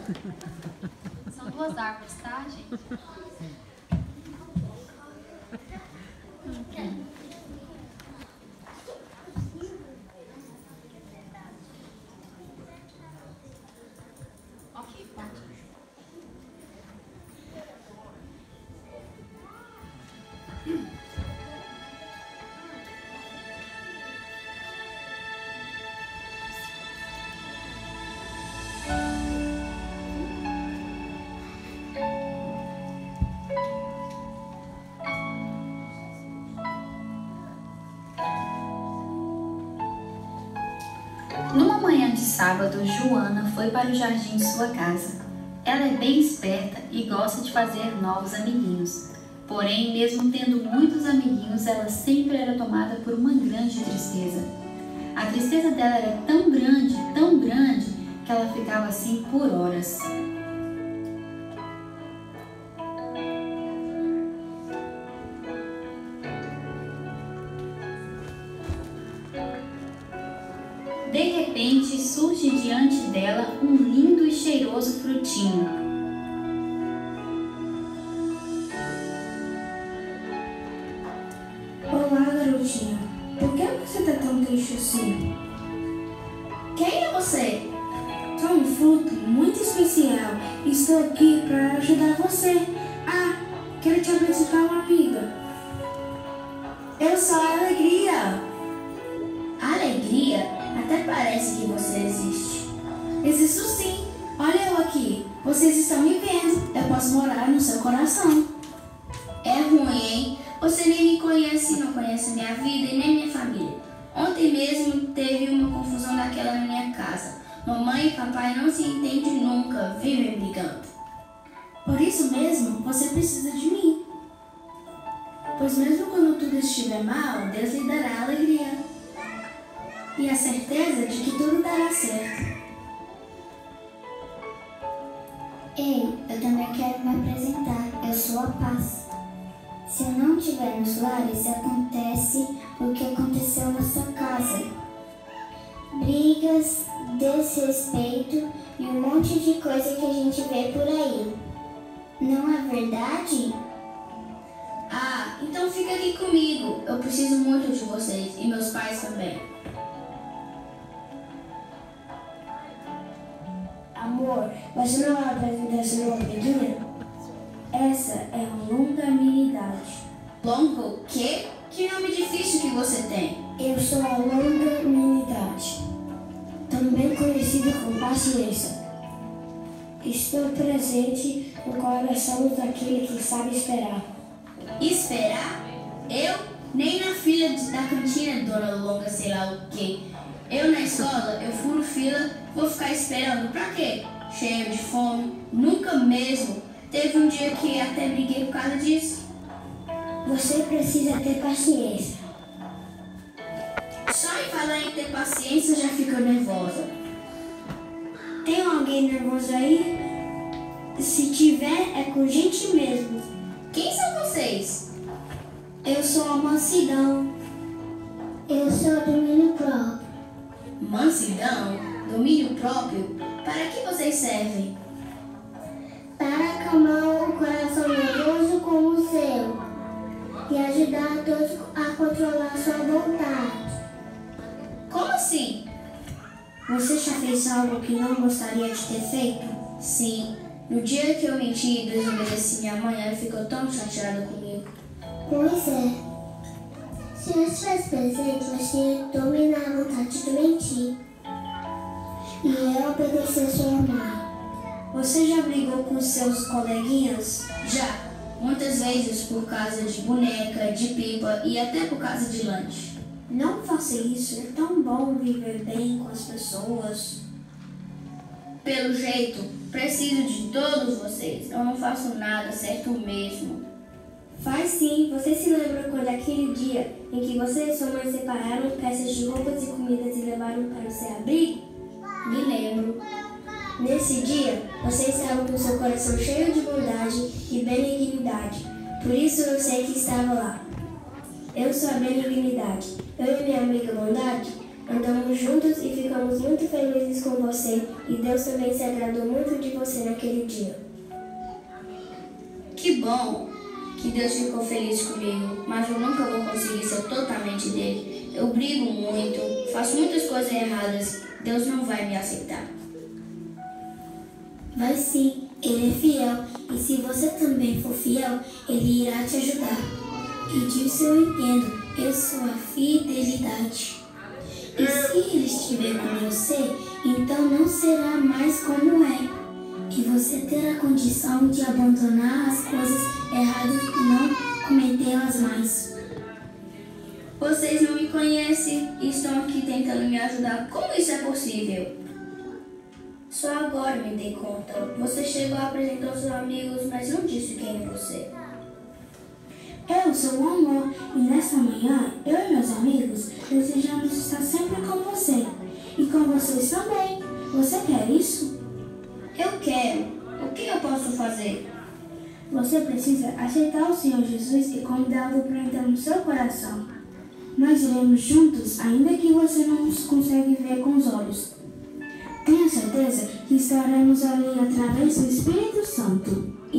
São duas árvores, tá, gente? Ok, pode. Numa manhã de sábado, Joana foi para o jardim de sua casa. Ela é bem esperta e gosta de fazer novos amiguinhos. Porém, mesmo tendo muitos amiguinhos, ela sempre era tomada por uma grande tristeza. A tristeza dela era tão grande, que ela ficava assim por horas. De repente, surge diante dela um lindo e cheiroso frutinho. Olá, garotinha. Por que você tá tão triste assim? Quem é você? Sou um fruto muito especial e estou aqui para ajudar você. Quero te apresentar uma amiga. Eu sou a Alegria. Alegria? Até parece que você existe. Existo sim. Olha eu aqui. Vocês estão me vendo. Eu posso morar no seu coração. É ruim, hein? Você nem me conhece, não conhece minha vida e nem minha família. Ontem mesmo teve uma confusão daquela na minha casa. Mamãe e papai não se entendem nunca, vivem brigando. Por isso mesmo, você precisa de mim. Pois mesmo quando tudo estiver mal, Deus lhe dará alegria. E a certeza de que tudo dará certo. Ei, eu também quero me apresentar. Eu sou a Paz. Se eu não estiver nos lares, acontece o que aconteceu na sua casa. Brigas, desrespeito e um monte de coisa que a gente vê por aí. Não é verdade? Então fica aqui comigo. Eu preciso muito de vocês e meus pais também. Amor, você não vai apresentar essa nova amiguinha? Essa é a longanimidade. Longa o quê? Que nome difícil que você tem. Eu sou a longanimidade, também conhecida como paciência. Estou presente no coração daquele que sabe esperar. Esperar? Eu? Nem na fila da cantina, dona Longa, sei lá o quê. Eu na escola, eu furo fila, vou ficar esperando pra quê? Cheio de fome, nunca mesmo. Teve um dia que até briguei por causa disso. Você precisa ter paciência. Só em falar em ter paciência já fico nervosa. Tem alguém nervoso aí? Se tiver, é com gente mesmo. Quem são vocês? Eu sou a Mansidão. Eu sou domínio próprio. Mansidão? Domínio próprio? Para que vocês servem? Para acalmar o coração nervoso como o seu e ajudar a todos a controlar sua vontade. Como assim? Você já fez algo que não gostaria de ter feito? Sim. No dia que eu menti e desobedeci minha mãe, ela ficou tão chateada comigo. Pois é. Se eu estivesse presente, você dominar a vontade de mentir. E eu obedecer sua mãe. Você já brigou com seus coleguinhas? Já. Muitas vezes por causa de boneca, de pipa e até por causa de lanche. Não faça isso. É tão bom viver bem com as pessoas. Pelo jeito, preciso de todos vocês. Eu não faço nada certo mesmo. Faz sim. Você se lembra quando aquele dia em que você e sua mãe separaram peças de roupas e comidas e levaram para o seu abrigo? Me lembro. Nesse dia, você estava com seu coração cheio de bondade e benignidade. Por isso eu sei que estava lá. Eu sou a benignidade. Eu e minha amiga Bondade Andamos juntos e ficamos muito felizes com você, e Deus também se agradou muito de você naquele dia. Que bom que Deus ficou feliz comigo, mas eu nunca vou conseguir ser totalmente dele. Eu brigo muito, faço muitas coisas erradas. Deus não vai me aceitar. Vai sim, Ele é fiel, e se você também for fiel, Ele irá te ajudar. E disso eu entendo, eu sou a fidelidade. E se Ele estiver com você, então não será mais como é. E você terá a condição de abandonar as coisas erradas e não cometê-las mais. Vocês não me conhecem e estão aqui tentando me ajudar. Como isso é possível? Só agora me dei conta. Você chegou a apresentar os seus amigos, mas não disse quem é você. Eu sou o amor, e nesta manhã, eu e meus amigos desejamos estar sempre com você. E com vocês também. Você quer isso? Eu quero. O que eu posso fazer? Você precisa aceitar o Senhor Jesus e convidá-lo para entrar no seu coração. Nós iremos juntos, ainda que você não nos consegue ver com os olhos. Tenha certeza que estaremos ali através do Espírito Santo.